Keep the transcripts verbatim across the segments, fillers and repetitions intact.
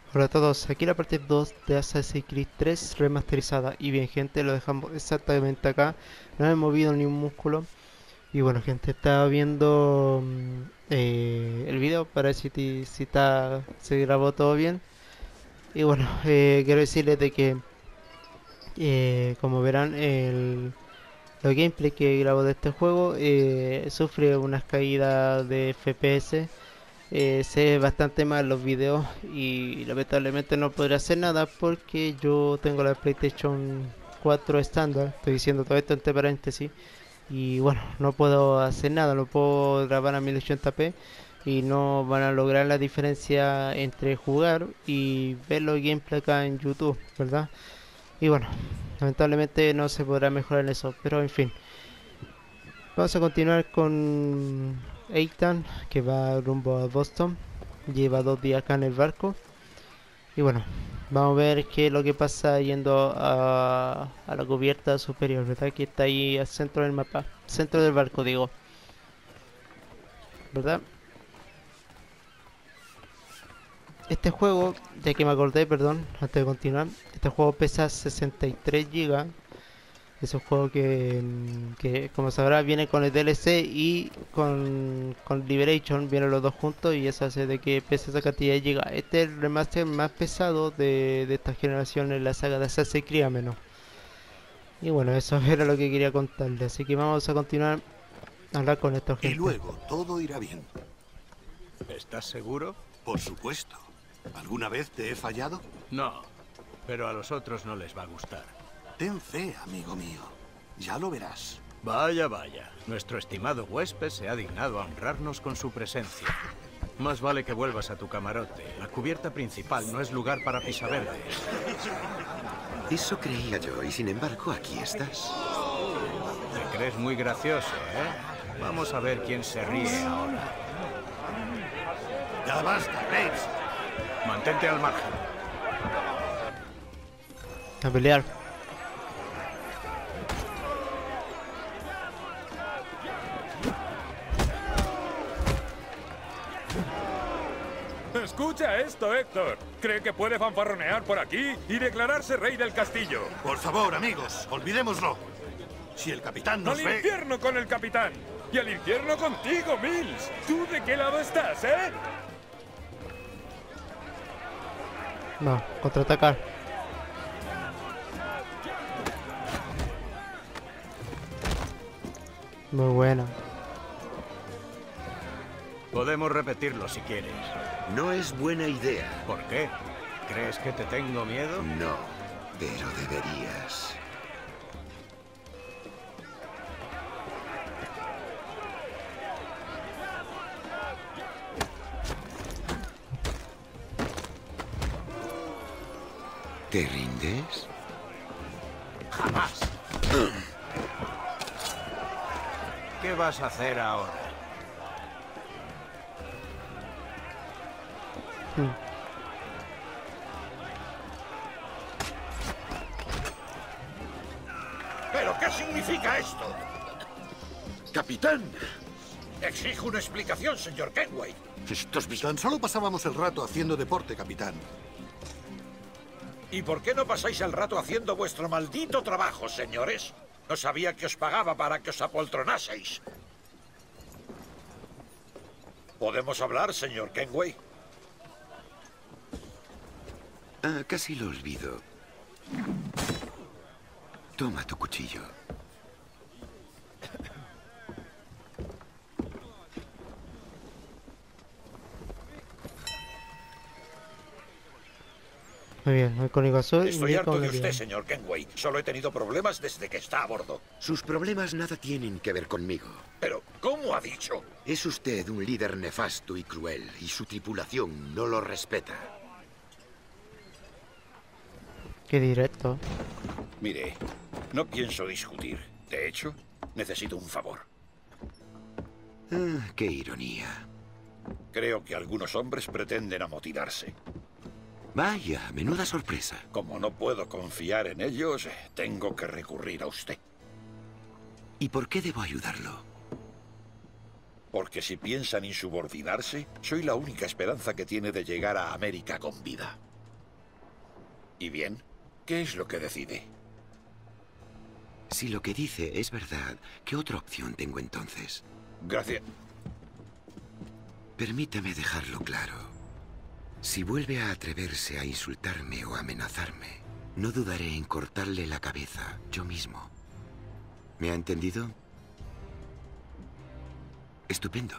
Hola a todos, aquí la parte dos de Assassin's Creed tres remasterizada. Y bien gente, lo dejamos exactamente acá. No he movido ni un músculo. Y bueno gente, estaba viendo mm, eh, el video para ver si, ti- si está, se grabó todo bien. Y bueno, eh, quiero decirles de que eh, como verán el, los gameplay que grabo de este juego eh, sufre unas caídas de F P S. Eh, sé bastante mal los videos y lamentablemente no podré hacer nada porque yo tengo la PlayStation cuatro estándar. Estoy diciendo todo esto entre paréntesis. Y bueno, no puedo hacer nada, no puedo grabar a mil ochenta p y no van a lograr la diferencia entre jugar y ver los gameplay acá en YouTube, ¿verdad? Y bueno, lamentablemente no se podrá mejorar en eso, pero en fin. Vamos a continuar con Ethan, que va rumbo a Boston. Lleva dos días acá en el barco. Y bueno, vamos a ver qué es lo que pasa yendo a, a la cubierta superior, ¿verdad? Que está ahí al centro del mapa. Centro del barco, digo, ¿verdad? Este juego, ya que me acordé, perdón, antes de continuar, este juego pesa sesenta y tres gigas. Es un juego que, mm, que, como sabrás, viene con el D L C y con, con Liberation, vienen los dos juntos y eso hace de que pese esa cantidad de gigas. Este es el remaster más pesado de, de esta generación en la saga de Assassin's Creed, a menos. Y bueno, eso era lo que quería contarles. Así que vamos a continuar a hablar con esta Y gente. luego todo irá bien. ¿Estás seguro? Por supuesto. ¿Alguna vez te he fallado? No, pero a los otros no les va a gustar. Ten fe, amigo mío. Ya lo verás. Vaya, vaya. Nuestro estimado huésped se ha dignado a honrarnos con su presencia. Más vale que vuelvas a tu camarote. La cubierta principal no es lugar para pisaverdes. Eso creía yo, y sin embargo aquí estás. Te crees muy gracioso, ¿eh? Vamos a ver quién se ríe ahora. Ya basta, Graves. Mantente al margen. A pelear. Escucha esto, Héctor. ¿Cree que puede fanfarronear por aquí y declararse rey del castillo? Por favor, amigos, olvidémoslo. Si el capitán nos ¡Al ve... infierno con el capitán! ¡Y al infierno contigo, Mills! ¿Tú de qué lado estás, eh? No, contraatacar. Muy buena. Podemos repetirlo si quieres. No es buena idea. ¿Por qué? ¿Crees que te tengo miedo? No, pero deberías. ¿Te rindes? Jamás. ¿Qué vas a hacer ahora? Mm. ¿Pero qué significa esto? ¡Capitán! Exijo una explicación, señor Kenway. Estos bis... Tan solo pasábamos el rato haciendo deporte, capitán. ¿Y por qué no pasáis el rato haciendo vuestro maldito trabajo, señores? No sabía que os pagaba para que os apoltronaseis. ¿Podemos hablar, señor Kenway? Ah, casi lo olvido. Toma tu cuchillo. Muy bien, voy con Iguazú y Estoy voy harto con de el usted, León. señor Kenway. Solo he tenido problemas desde que está a bordo. Sus problemas nada tienen que ver conmigo. Pero, ¿cómo ha dicho? Es usted un líder nefasto y cruel, y su tripulación no lo respeta. Qué directo. Mire, no pienso discutir. De hecho, necesito un favor. Ah, qué ironía. Creo que algunos hombres pretenden amotinarse. Vaya, menuda sorpresa. Como no puedo confiar en ellos, eh, tengo que recurrir a usted. ¿Y por qué debo ayudarlo? Porque si piensan insubordinarse, soy la única esperanza que tiene de llegar a América con vida. ¿Y bien? ¿Qué es lo que decide? Si lo que dice es verdad, ¿qué otra opción tengo entonces? Gracias. Permítame dejarlo claro. Si vuelve a atreverse a insultarme o amenazarme, no dudaré en cortarle la cabeza yo mismo. ¿Me ha entendido? Estupendo.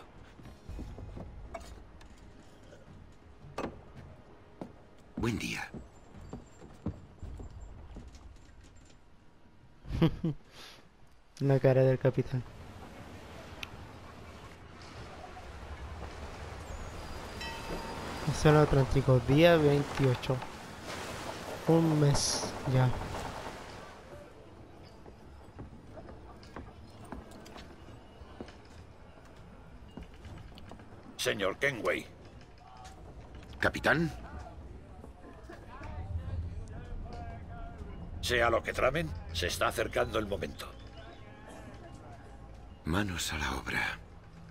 Buen día. La cara del capitán. Son los treinta, día veintiocho. Un mes ya. Señor Kenway. ¿Capitán? Sea lo que tramen, se está acercando el momento. Manos a la obra.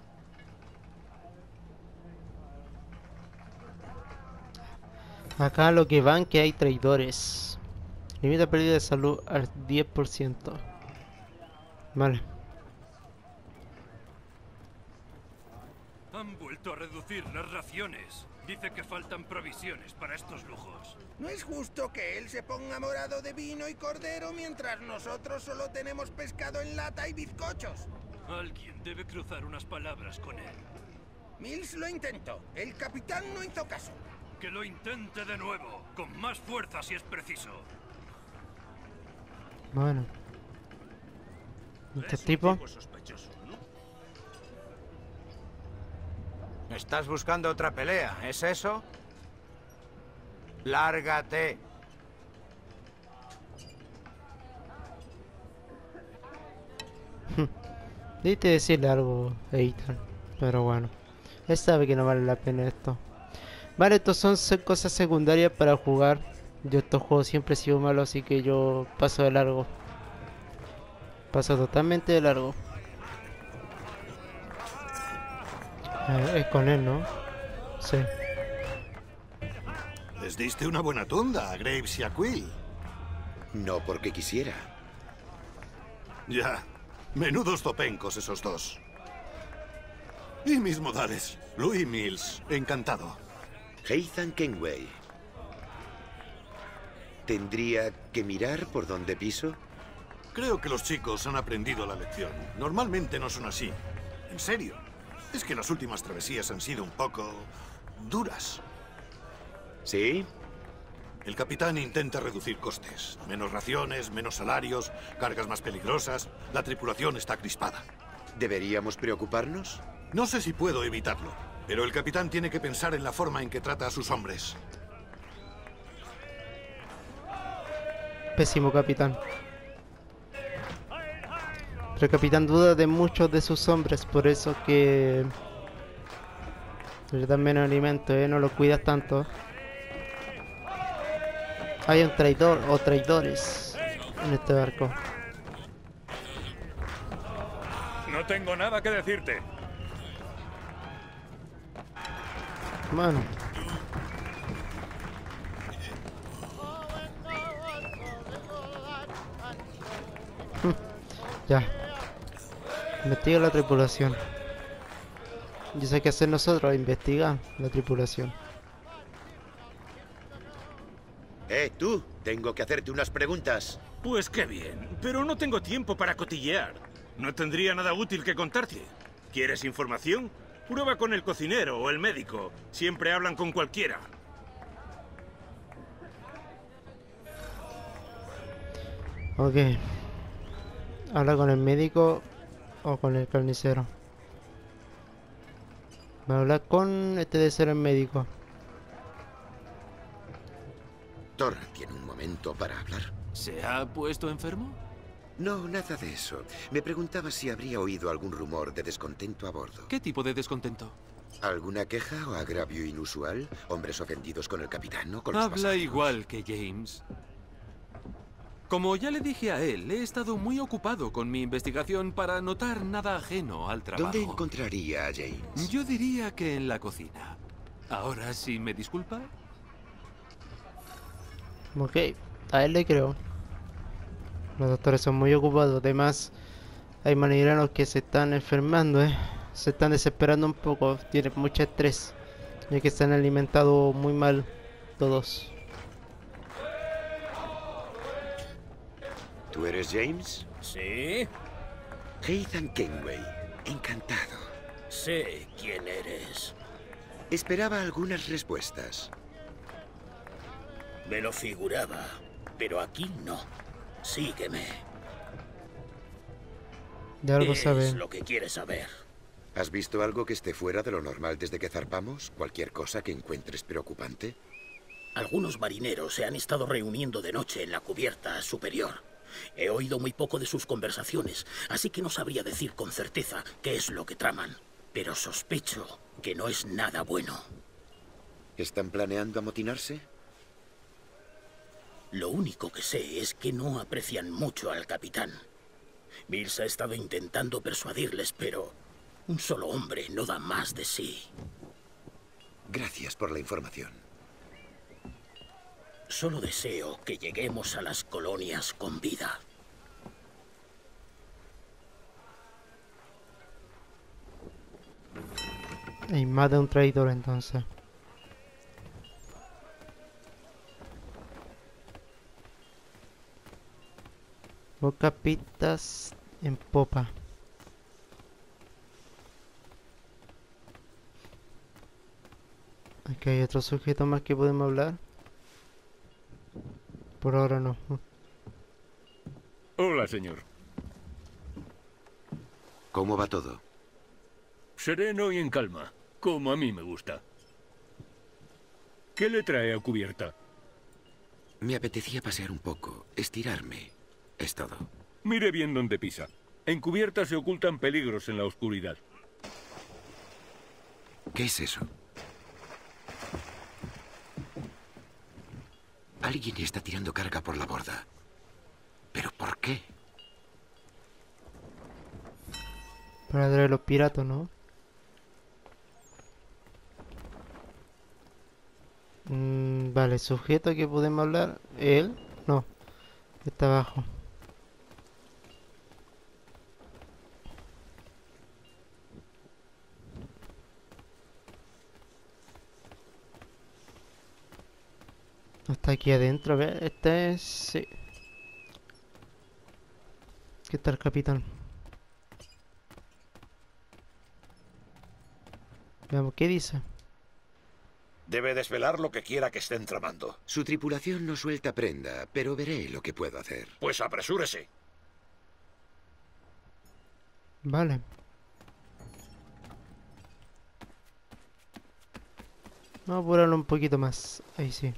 Acá lo que van que hay traidores. Limita pérdida de salud al diez por ciento. Vale. Han vuelto a reducir las raciones. Dice que faltan provisiones para estos lujos. No es justo que él se ponga morado de vino y cordero mientras nosotros solo tenemos pescado en lata y bizcochos. Alguien debe cruzar unas palabras con él. Mills lo intentó. El capitán no hizo caso. Que lo intente de nuevo, con más fuerza si es preciso. Bueno. Este tipo. Estás buscando otra pelea, ¿es eso? Lárgate. Debiste decirle algo, Ethan. Pero bueno. Él sabe que no vale la pena esto. Vale, estos son se- cosas secundarias para jugar. Yo estos juegos siempre he sido malo, así que yo paso de largo. Paso totalmente de largo. Eh, es con él, ¿no? Sí. Les diste una buena tunda a Graves y a Quill. No porque quisiera. Ya. Menudos zopencos esos dos. Y mis modales. Louis Mills. Encantado. Ethan Kenway. ¿Tendría que mirar por dónde piso? Creo que los chicos han aprendido la lección. Normalmente no son así. En serio. Es que las últimas travesías han sido un poco duras. ¿Sí? El capitán intenta reducir costes. Menos raciones, menos salarios, cargas más peligrosas. La tripulación está crispada. ¿Deberíamos preocuparnos? No sé si puedo evitarlo, pero el capitán tiene que pensar en la forma en que trata a sus hombres. Pésimo capitán. Pero el capitán duda de muchos de sus hombres, por eso que le dan menos alimento, ¿eh? No lo cuidas tanto. Hay un traidor o traidores en este barco. No tengo nada que decirte. Bueno. Ya. Investiga la tripulación. Yo sé qué hacer nosotros, investigar la tripulación. Eh, tú, tengo que hacerte unas preguntas. Pues qué bien, pero no tengo tiempo para cotillear. No tendría nada útil que contarte. ¿Quieres información? Prueba con el cocinero o el médico. Siempre hablan con cualquiera. Ok. Habla con el médico o con el carnicero. Voy a hablar con este de ser el médico. Thor tiene un momento para hablar. ¿Se ha puesto enfermo? No, nada de eso. Me preguntaba si habría oído algún rumor de descontento a bordo. ¿Qué tipo de descontento? ¿Alguna queja o agravio inusual? ¿Hombres ofendidos con el capitán o con los Habla pasajeros? igual que James. Como ya le dije a él, he estado muy ocupado con mi investigación para notar nada ajeno al trabajo. ¿Dónde encontraría a James? Yo diría que en la cocina. Ahora, si me disculpa. Ok, a él le creo. Los doctores son muy ocupados. Además, hay marineros que se están enfermando, ¿eh? Se están desesperando un poco. Tienen mucho estrés. Ya que se han alimentado muy mal todos. ¿Tú eres James? ¿Sí? Ethan Kenway. Encantado. Sé quién eres. Esperaba algunas respuestas. Me lo figuraba, pero aquí no. Sígueme. De algo ¿Qué sabe. es lo que quieres saber? ¿Has visto algo que esté fuera de lo normal desde que zarpamos? ¿Cualquier cosa que encuentres preocupante? Algunos marineros se han estado reuniendo de noche en la cubierta superior. He oído muy poco de sus conversaciones, así que no sabría decir con certeza qué es lo que traman. Pero sospecho que no es nada bueno. ¿Están planeando amotinarse? Lo único que sé es que no aprecian mucho al capitán. Mills ha estado intentando persuadirles, pero un solo hombre no da más de sí. Gracias por la información. Solo deseo que lleguemos a las colonias con vida. Hay más de un traidor entonces. Boca pistas en popa. Aquí hay otro sujeto más que podemos hablar. Por ahora no. Hola, señor. ¿Cómo va todo? Sereno y en calma, como a mí me gusta. ¿Qué le trae a cubierta? Me apetecía pasear un poco, estirarme. Es todo. Mire bien dónde pisa. En cubierta se ocultan peligros en la oscuridad. ¿Qué es eso? Alguien está tirando carga por la borda. ¿Pero por qué? Para traer los piratas, ¿no? Mm, vale, sujeto que podemos hablar. ¿Él? No. Está abajo. Está aquí adentro, a ver, este es... sí. ¿Qué tal, capitán? Veamos, ¿qué dice? Debe desvelar lo que quiera que estén tramando. Su tripulación no suelta prenda, pero veré lo que puedo hacer. Pues apresúrese. Vale. Vamos a apurarlo un poquito más. Ahí sí.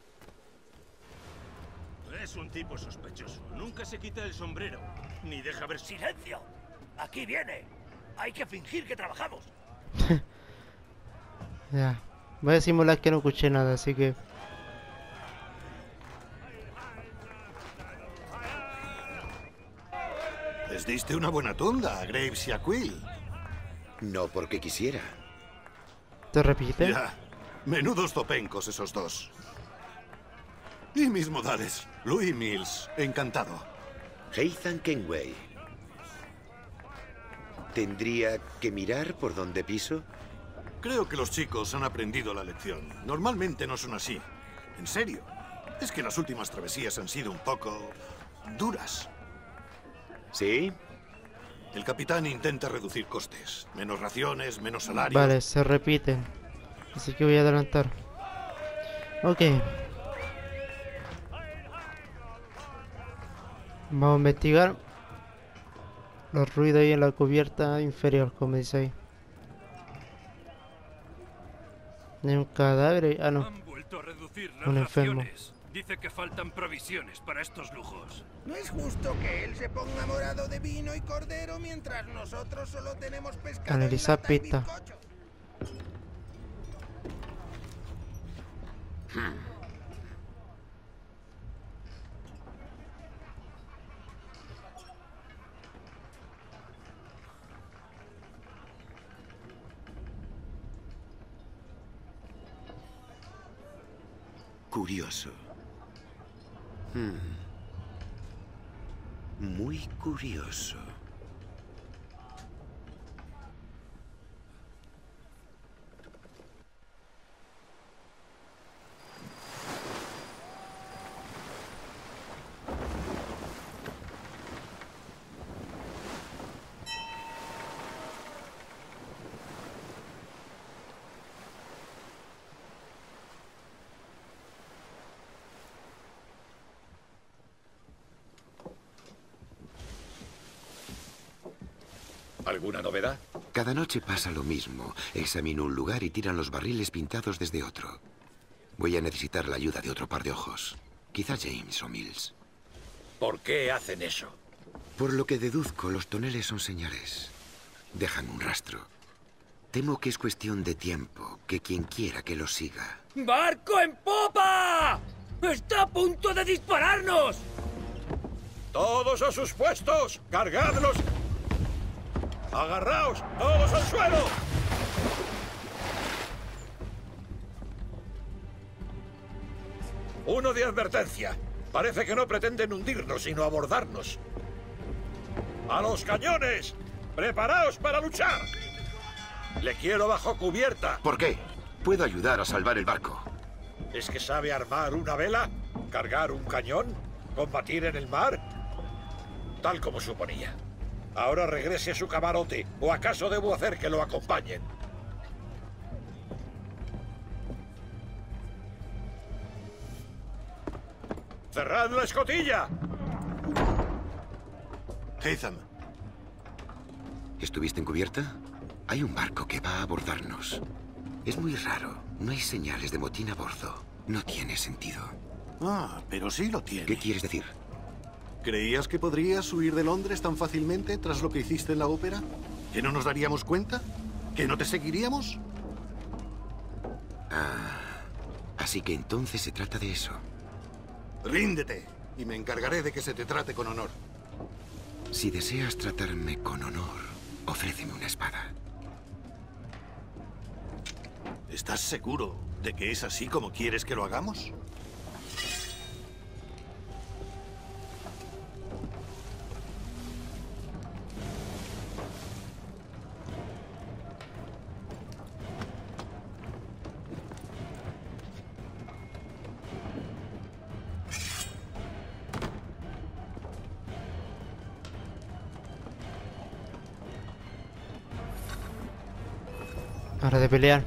Es un tipo sospechoso. Nunca se quita el sombrero. Ni deja ver... ¡Silencio! ¡Aquí viene! Hay que fingir que trabajamos. Ya. Voy a simular que no escuché nada, así que... Les diste una buena tunda a Graves y a Quill. No porque quisiera. ¿Te repite? Ya. Menudos zopencos esos dos. Y mis modales. Louis Mills. Encantado. Ethan Kenway. ¿Tendría que mirar por dónde piso? Creo que los chicos han aprendido la lección. Normalmente no son así. En serio. Es que las últimas travesías han sido un poco... duras. ¿Sí? El capitán intenta reducir costes. Menos raciones, menos salarios. Vale, se repiten. Así que voy a adelantar. Ok. Vamos a investigar los ruidos ahí en la cubierta inferior, como dice ahí. Hay un cadáver ahí. Ah, no. Han vuelto a reducir las Un enfermo. raciones. Dice que faltan provisiones para estos lujos. No es justo que él se ponga morado de vino y cordero mientras nosotros solo tenemos pescado en Analizar lata y pista. bizcocho. Curioso. Hmm. Muy curioso. ¿Alguna novedad? Cada noche pasa lo mismo. Examino un lugar y tiran los barriles pintados desde otro. Voy a necesitar la ayuda de otro par de ojos. Quizá James o Mills. ¿Por qué hacen eso? Por lo que deduzco, los toneles son señales. Dejan un rastro. Temo que es cuestión de tiempo, que quien quiera que los siga. ¡Barco en popa! ¡Está a punto de dispararnos! ¡Todos a sus puestos! ¡Cargadlos! ¡Agarraos! ¡Todos al suelo! Uno de advertencia. Parece que no pretenden hundirnos, sino abordarnos. ¡A los cañones! ¡Preparaos para luchar! Le quiero bajo cubierta. ¿Por qué? Puedo ayudar a salvar el barco. ¿Es que sabe armar una vela? ¿Cargar un cañón? ¿Combatir en el mar? Tal como suponía. Ahora regrese a su camarote, ¿o acaso debo hacer que lo acompañen? ¡Cerrad la escotilla! Hatham. ¿Estuviste en cubierta? Hay un barco que va a abordarnos. Es muy raro. No hay señales de motín a bordo. No tiene sentido. Ah, pero sí lo tiene. ¿Qué quieres decir? ¿Creías que podrías huir de Londres tan fácilmente tras lo que hiciste en la ópera? ¿Que no nos daríamos cuenta? ¿Que no te seguiríamos? Ah, así que entonces se trata de eso. Ríndete, y me encargaré de que se te trate con honor. Si deseas tratarme con honor, ofréceme una espada. ¿Estás seguro de que es así como quieres que lo hagamos? Hora de pelear.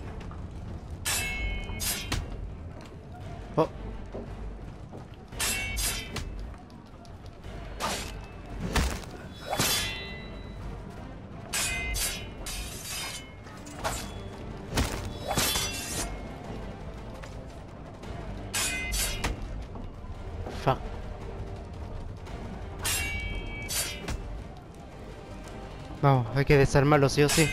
Oh. Fuck. Vamos, hay que desarmarlo sí o sí.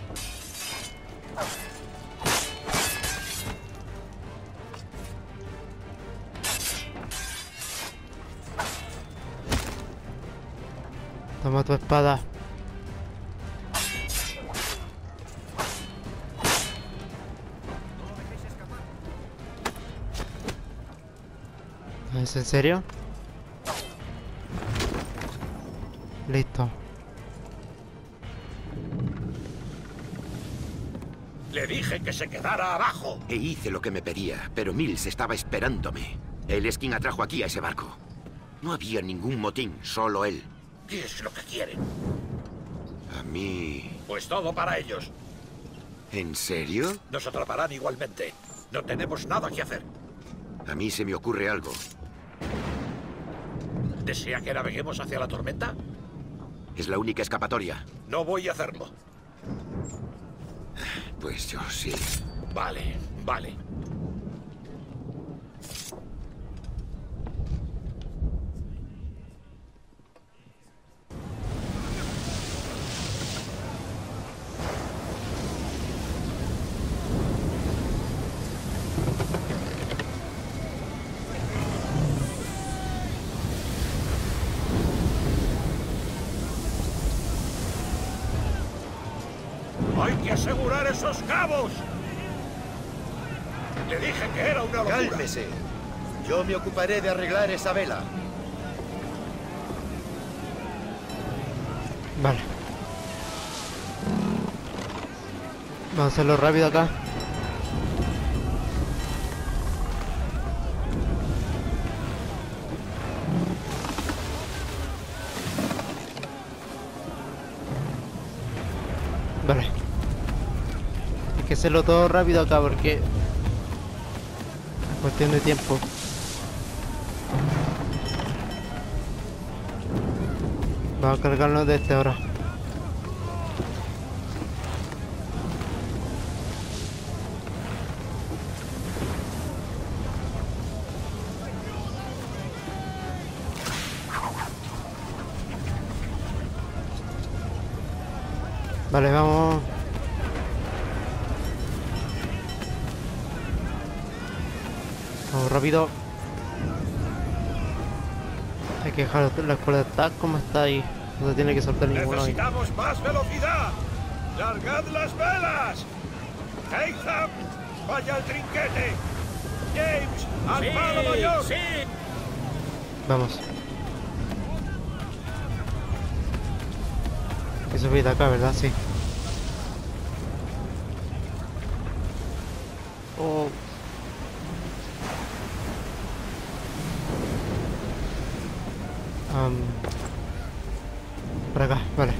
Toma tu espada. ¿Es en serio? Listo. Le dije que se quedara abajo. E hice lo que me pedía, pero Mills estaba esperándome. Él es quien atrajo aquí a ese barco. No había ningún motín, solo él. ¿Qué es lo que quieren? A mí... Pues todo para ellos. ¿En serio? Nos atraparán igualmente. No tenemos nada que hacer. A mí se me ocurre algo. ¿Desea que naveguemos hacia la tormenta? Es la única escapatoria. No voy a hacerlo. Pues yo sí. Vale, vale. ¡Hay que asegurar esos cabos! Le dije que era una locura. ¡Cálmese! Yo me ocuparé de arreglar esa vela. Vale. Vamos a hacerlo rápido acá. Vale. Hay que hacerlo todo rápido acá porque... cuestión de tiempo. Vamos a cargarnos de este ahora. Vale, vamos. Vamos rápido. Hay que dejar la escuela tal como está ahí. No se tiene que soltar ninguno ahí. ¡Necesitamos más velocidad! ¡Largad las velas! ¡Haytham! ¡Vaya al trinquete! ¡James! ¡Al Sí, palo mayor! sí. Vamos. Hay que subir de acá, ¿verdad? Sí. Oh. Um, por acá, vale.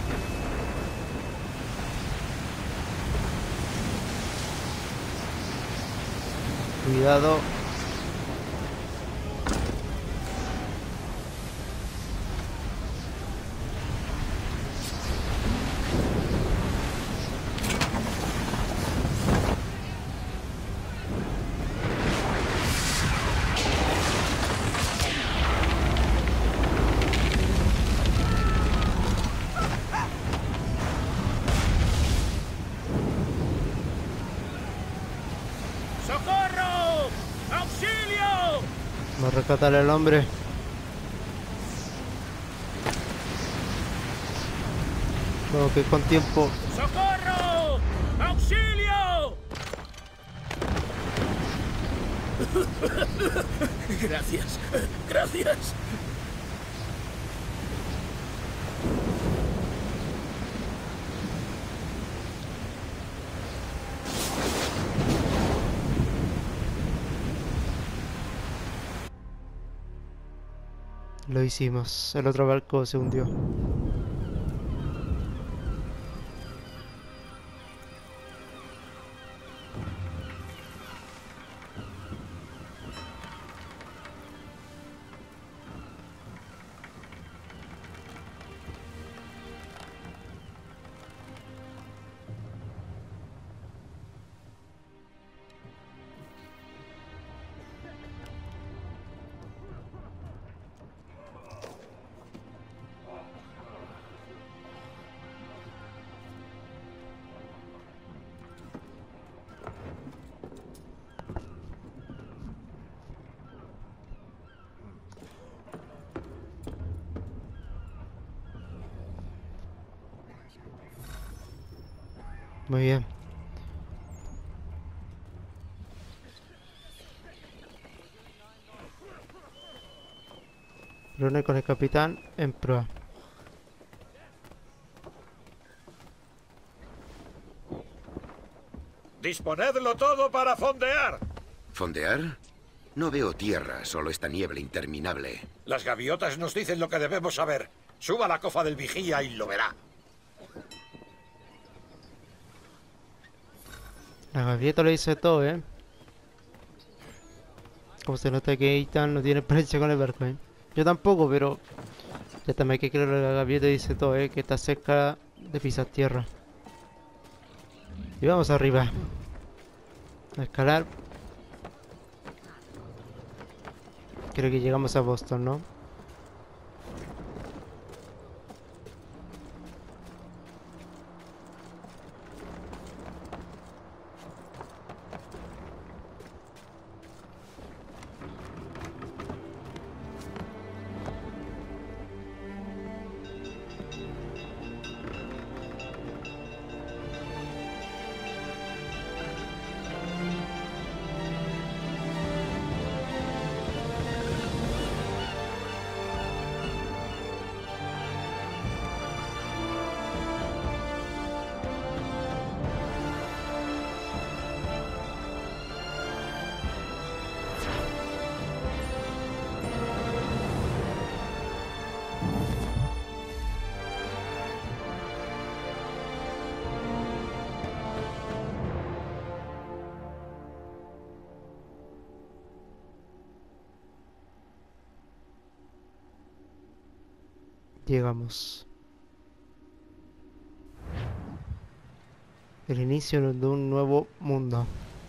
Cuidado. ¡Socorro! ¡Auxilio! Vamos a rescatar al hombre. Vamos que con tiempo. ¡Socorro! ¡Auxilio! Gracias, gracias. Lo hicimos. El otro barco se hundió. Muy bien. Reúne con el capitán en proa. ¡Disponedlo todo para fondear! ¿Fondear? No veo tierra, solo esta niebla interminable. Las gaviotas nos dicen lo que debemos saber. Suba la cofa del vigía y lo verá. La gaviota lo dice todo, ¿eh? Como se nota que Ethan no tiene experiencia con el barco, ¿eh? Yo tampoco, pero... ya también hay que creer que la gaviota dice todo, ¿eh? Que está cerca de pisar tierra. Y vamos arriba. A escalar. Creo que llegamos a Boston, ¿no? llegamos. El inicio de un nuevo mundo.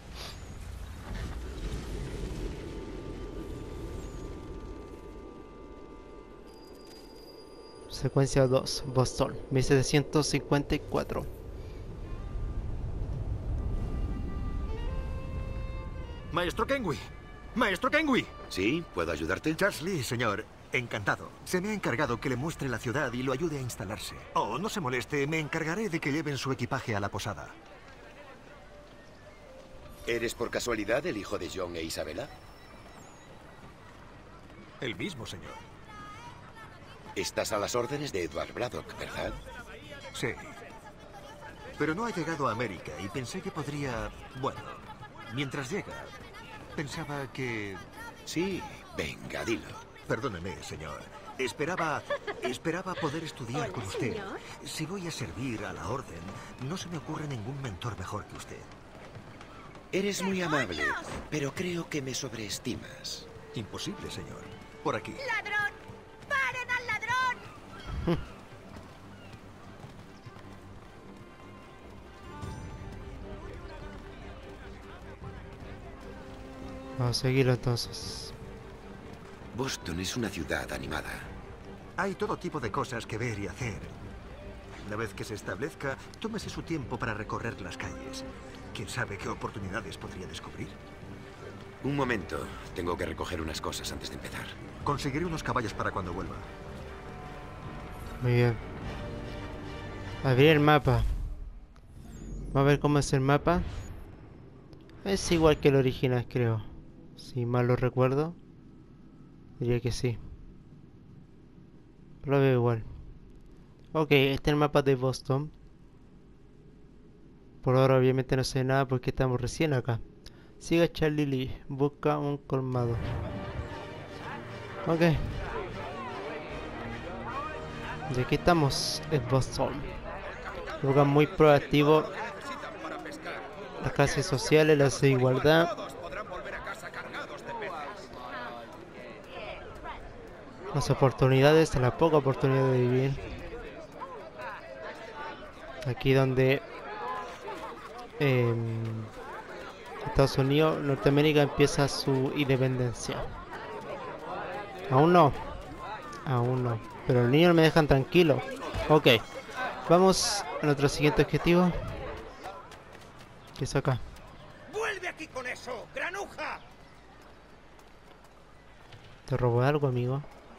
Secuencia dos, Boston, mil setecientos cincuenta y cuatro. Maestro Kenway. Maestro Kenway. ¿Sí? ¿Puedo ayudarte? Charles Lee, señor. Encantado. Se me ha encargado que le muestre la ciudad y lo ayude a instalarse. Oh, no se moleste. Me encargaré de que lleven su equipaje a la posada. ¿Eres por casualidad el hijo de John e Isabela? El mismo, señor. Estás a las órdenes de Edward Braddock, ¿verdad? Sí. Pero no ha llegado a América y pensé que podría... Bueno, mientras llega, pensaba que... Sí, venga, dilo. Perdóneme, señor. Esperaba... Esperaba poder estudiar Hola, con usted. señor. Si voy a servir a la orden, no se me ocurre ningún mentor mejor que usted. Eres muy amable, pero creo que me sobreestimas. Imposible, señor. Por aquí. ¡Ladrón! ¡Paren al ladrón! Vamos a seguirlo entonces. Boston es una ciudad animada. Hay todo tipo de cosas que ver y hacer. Una vez que se establezca, tómese su tiempo para recorrer las calles. ¿Quién sabe qué oportunidades podría descubrir? Un momento. Tengo que recoger unas cosas antes de empezar. Conseguiré unos caballos para cuando vuelva. Muy bien. Abrir el mapa. Vamos a ver cómo es el mapa. Es igual que el original, creo. Si mal lo recuerdo. Diría que sí. Lo veo igual. Ok, este es el mapa de Boston. Por ahora obviamente no sé nada porque estamos recién acá. Siga Charlie Lee. Busca un colmado. Ok. Y aquí estamos en Boston. Un lugar muy proactivo. Las clases sociales, la desigualdad. Las oportunidades, la poca oportunidad de vivir. Aquí donde eh, Estados Unidos, Norteamérica empieza su independencia. Aún no. Aún no. Pero los niños no me dejan tranquilo. Ok. Vamos a nuestro siguiente objetivo. ¿Qué es acá? ¡Vuelve aquí con eso, granuja! ¿Te robó algo, amigo?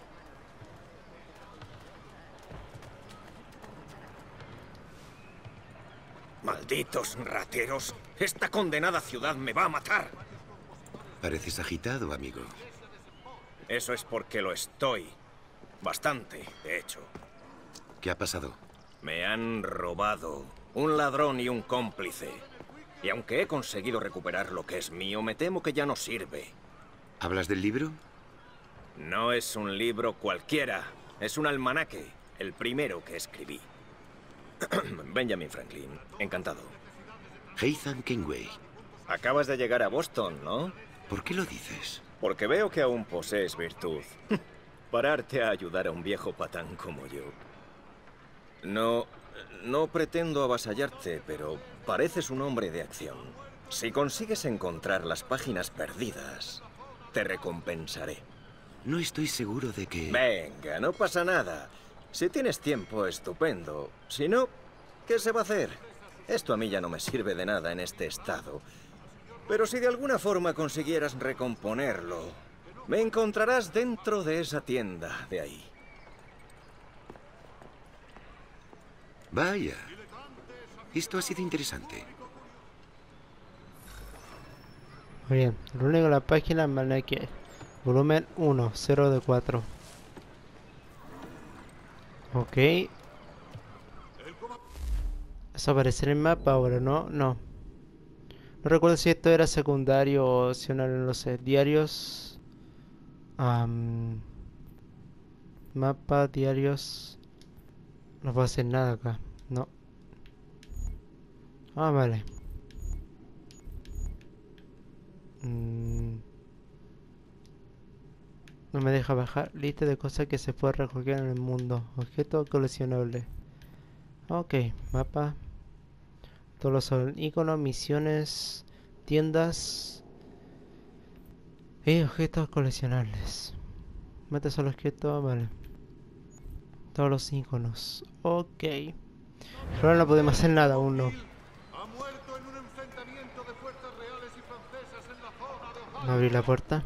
Malditos rateros. Esta condenada ciudad me va a matar. Pareces agitado, amigo. Eso es porque lo estoy. Bastante, de hecho. ¿Qué ha pasado? Me han robado. Un ladrón y un cómplice. Y aunque he conseguido recuperar lo que es mío, me temo que ya no sirve. ¿Hablas del libro? No es un libro cualquiera. Es un almanaque. El primero que escribí. Benjamin Franklin. Encantado. Ethan Kenway. Acabas de llegar a Boston, ¿no? ¿Por qué lo dices? Porque veo que aún posees virtud. Pararte a ayudar a un viejo patán como yo. No... No pretendo avasallarte, pero pareces un hombre de acción. Si consigues encontrar las páginas perdidas, te recompensaré. No estoy seguro de que... Venga, no pasa nada. Si tienes tiempo, estupendo. Si no, ¿qué se va a hacer? Esto a mí ya no me sirve de nada en este estado. Pero si de alguna forma consiguieras recomponerlo, me encontrarás dentro de esa tienda de ahí. Vaya. Esto ha sido interesante. Muy bien. Lo único en la página almanaque. Volumen uno, cero de cuatro. Ok. Eso aparece en el mapa ahora, ¿no? No. No recuerdo si esto era secundario o opcional, no lo sé. Diarios. Um, mapa, diarios. No puedo hacer nada acá. No. Ah, vale. Mm. No me deja bajar. Lista de cosas que se puede recoger en el mundo. Objetos coleccionables. Ok, mapa. Todos los son iconos, misiones, tiendas y objetos coleccionables. Mata solo objetos, vale. Todos los iconos. Ok. Pero ahora no podemos hacer nada aún, no. No abrir la puerta.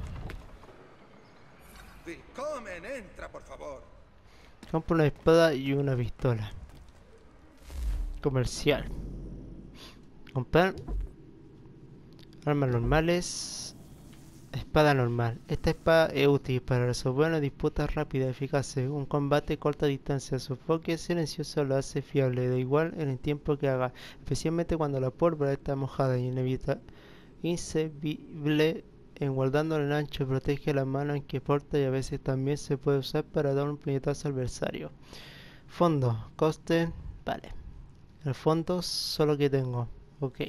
Comen, entra, por favor. Compro una espada y una pistola. Comercial. Comprar armas normales. Espada normal. Esta espada es útil para resolver una disputa rápida y eficaz. Un combate a corta distancia. Su enfoque silencioso lo hace fiable, da igual en el tiempo que haga, especialmente cuando la pólvora está mojada y inevitable. Inservible en guardando el ancho, protege la mano en que porta y a veces también se puede usar para dar un puñetazo al adversario. Fondo, coste, vale. El fondo solo que tengo, ok.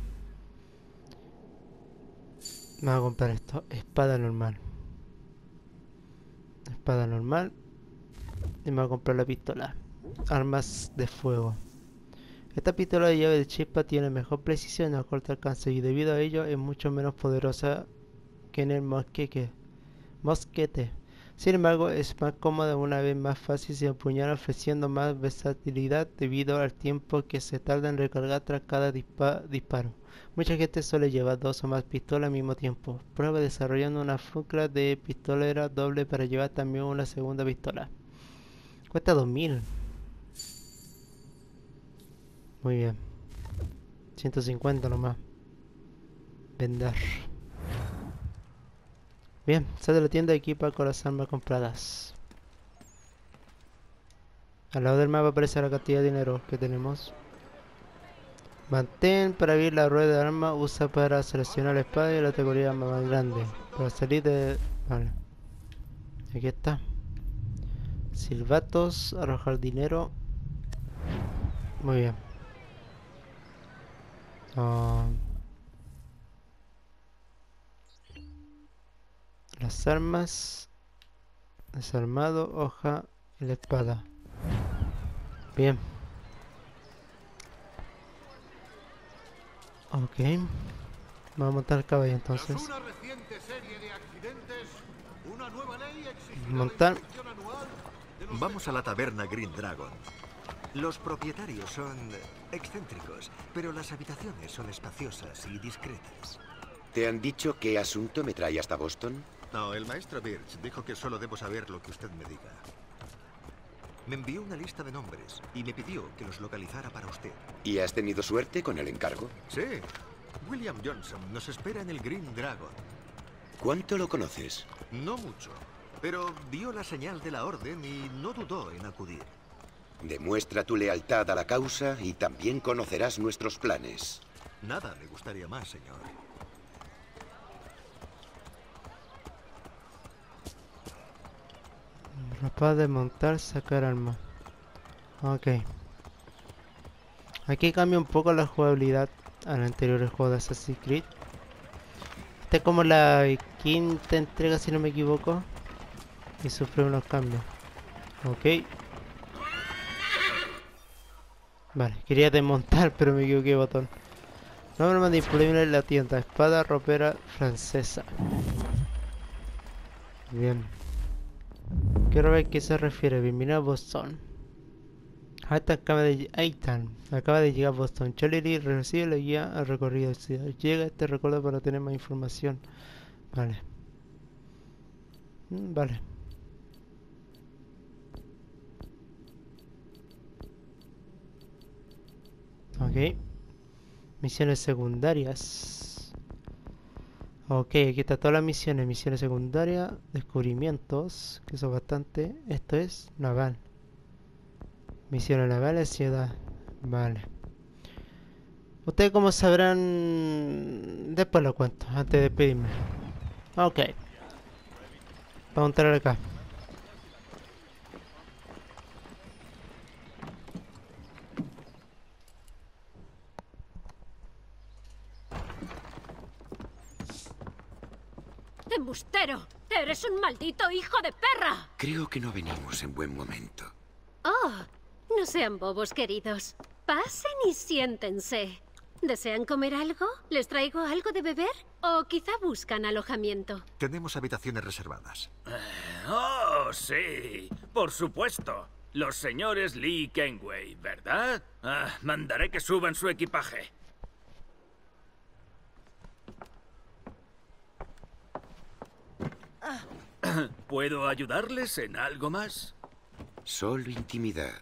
Me voy a comprar esto, espada normal. Espada normal. Y me voy a comprar la pistola. Armas de fuego. Esta pistola de llave de chispa tiene mejor precisión y a corto alcance y debido a ello es mucho menos poderosa que en el mosquete. mosquete. Sin embargo, es más cómoda, una vez más fácil sin empuñar, ofreciendo más versatilidad debido al tiempo que se tarda en recargar tras cada dispa disparo. Mucha gente suele llevar dos o más pistolas al mismo tiempo. Prueba desarrollando una fucla de pistolera doble para llevar también una segunda pistola. Cuesta dos mil. Muy bien. ciento cincuenta nomás. Vender. Bien, sal de la tienda y equipa con las armas compradas. Al lado del mapa aparece la cantidad de dinero que tenemos. Mantén para abrir la rueda de arma, usa para seleccionar la espada y la categoría más grande. Para salir de... Vale. Aquí está. Silbatos, arrojar dinero. Muy bien. Uh, las armas. Desarmado, hoja y la espada. Bien. Ok. Vamos a montar el caballo entonces. Tras una reciente serie de accidentes, una nueva ley exigirá Montar. la inspección anual de los Vamos a la taberna Green Dragon. Los propietarios son excéntricos, pero las habitaciones son espaciosas y discretas. ¿Te han dicho qué asunto me trae hasta Boston? No, el maestro Birch dijo que solo debo saber lo que usted me diga. Me envió una lista de nombres y me pidió que los localizara para usted. ¿Y has tenido suerte con el encargo? Sí. William Johnson nos espera en el Green Dragon. ¿Cuánto lo conoces? No mucho, pero vio la señal de la orden y no dudó en acudir. Demuestra tu lealtad a la causa y también conocerás nuestros planes. Nada me gustaría más, señor. Capaz de montar, sacar arma. Ok. Aquí cambia un poco la jugabilidad al anterior juego de Assassin's Creed. Esta es como la quinta entrega, si no me equivoco. Y sufre unos cambios. Ok. Vale, quería desmontar, pero me equivoqué de botón. Nombre más disponible en la tienda. Espada ropera francesa. Bien. Quiero ver qué se refiere. Bienvenido a Boston. Aitan acaba de, Aitan acaba de llegar a Boston. Charlie Lee recibe la guía al recorrido de ciudad. Llega este recuerdo para tener más información. Vale. Mm, vale. Ok. Misiones secundarias. Ok, aquí está todas las misiones. Misiones secundarias, descubrimientos, que son bastante. Esto es naval. Misiones navales, ciudad. Vale. Ustedes como sabrán... Después lo cuento, antes de despedirme. Ok. Vamos a entrar acá. ¡Embustero! ¡Eres un maldito hijo de perra! Creo que no venimos en buen momento. Oh, no sean bobos, queridos. Pasen y siéntense. ¿Desean comer algo? ¿Les traigo algo de beber? ¿O quizá buscan alojamiento? Tenemos habitaciones reservadas. Oh, sí, por supuesto. Los señores Lee y Kenway, ¿verdad? Ah, mandaré que suban su equipaje. ¿Puedo ayudarles en algo más? Solo intimidad.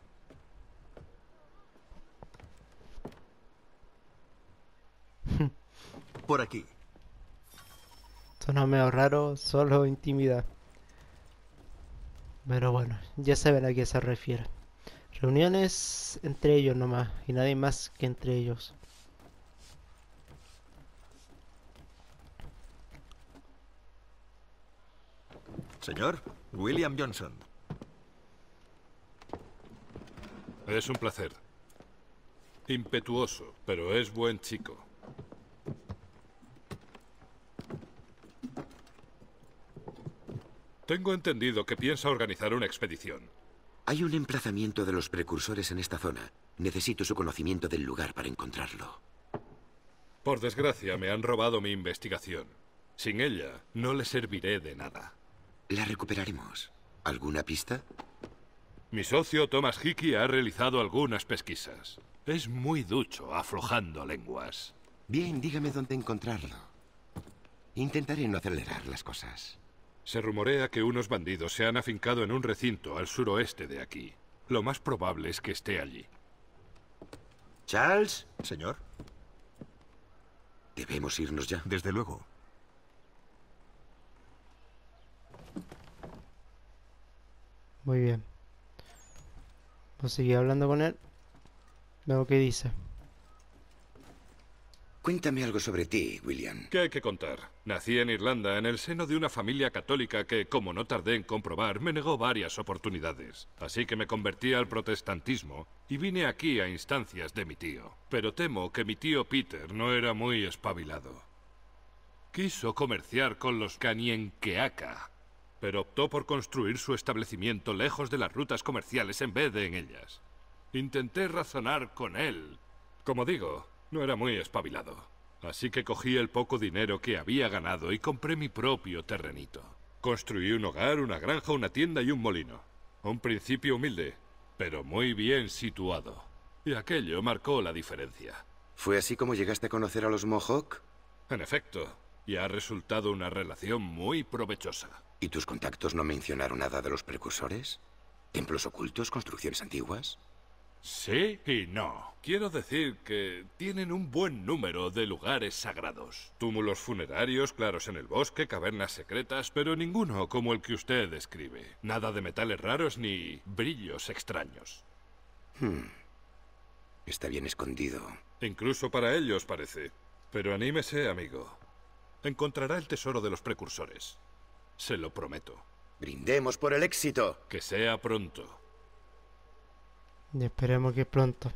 Por aquí. Suena medio raro, solo intimidad. Pero bueno, ya saben a qué se refiere. Reuniones entre ellos nomás, y nadie más que entre ellos. Señor, William Johnson. Es un placer. Impetuoso, pero es buen chico. Tengo entendido que piensa organizar una expedición. Hay un emplazamiento de los precursores en esta zona. Necesito su conocimiento del lugar para encontrarlo. Por desgracia, me han robado mi investigación. Sin ella, no le serviré de nada. La recuperaremos. ¿Alguna pista? Mi socio Thomas Hickey ha realizado algunas pesquisas. Es muy ducho aflojando lenguas. Bien, dígame dónde encontrarlo. Intentaré no acelerar las cosas. Se rumorea que unos bandidos se han afincado en un recinto al suroeste de aquí. Lo más probable es que esté allí. Charles. Señor. Debemos irnos ya. Desde luego. Muy bien. Vamos a seguir hablando con él. Veo qué dice. Cuéntame algo sobre ti, William. ¿Qué hay que contar? Nací en Irlanda, en el seno de una familia católica que, como no tardé en comprobar, me negó varias oportunidades. Así que me convertí al protestantismo y vine aquí a instancias de mi tío. Pero temo que mi tío Peter no era muy espabilado. Quiso comerciar con los Kanienkeaka, pero optó por construir su establecimiento lejos de las rutas comerciales en vez de en ellas. Intenté razonar con él. Como digo, no era muy espabilado. Así que cogí el poco dinero que había ganado y compré mi propio terrenito. Construí un hogar, una granja, una tienda y un molino. Un principio humilde, pero muy bien situado. Y aquello marcó la diferencia. ¿Fue así como llegaste a conocer a los Mohawk? En efecto, y ha resultado una relación muy provechosa. ¿Y tus contactos no mencionaron nada de los precursores? ¿Templos ocultos, construcciones antiguas? Sí y no. Quiero decir que tienen un buen número de lugares sagrados. Túmulos funerarios, claros en el bosque, cavernas secretas, pero ninguno como el que usted describe. Nada de metales raros ni brillos extraños. Hmm. Está bien escondido. Incluso para ellos parece. Pero anímese, amigo. Encontrará el tesoro de los precursores. Se lo prometo. Brindemos por el éxito. Que sea pronto. Y esperemos que pronto.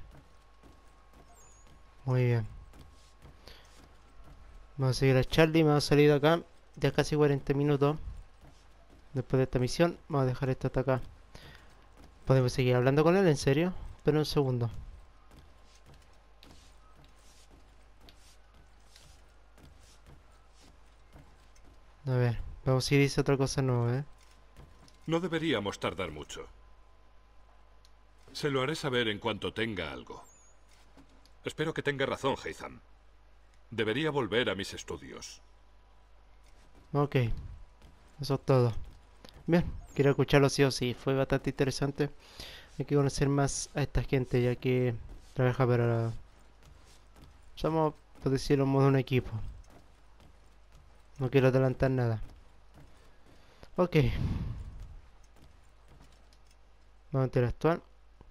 Muy bien. Vamos a seguir a Charlie. Me ha salido acá. Ya casi cuarenta minutos. Después de esta misión. Vamos a dejar esto hasta acá. Podemos seguir hablando con él, en serio. Pero un segundo. A ver. Vamos si dice otra cosa nueva, ¿eh? No deberíamos tardar mucho. Se lo haré saber en cuanto tenga algo. Espero que tenga razón, Haytham. Debería volver a mis estudios. Ok. Eso es todo. Bien, quiero escucharlo sí o sí. Fue bastante interesante. Hay que conocer más a esta gente, ya que trabaja para... Somos, por decirlo, modo un equipo. No quiero adelantar nada. Ok. Vamos a interactuar.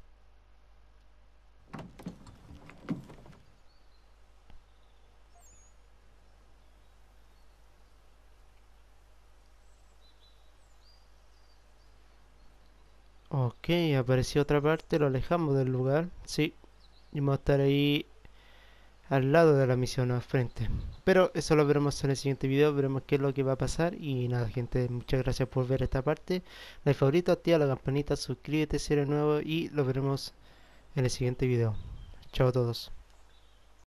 Ok, apareció otra parte, lo alejamos del lugar, sí. Y vamos a estar ahí al lado de la misión al frente. Pero eso lo veremos en el siguiente video, veremos qué es lo que va a pasar. Y nada, gente, muchas gracias por ver esta parte. Like, favorito, activa la campanita, suscríbete si eres nuevo y lo veremos en el siguiente video. Chao a todos.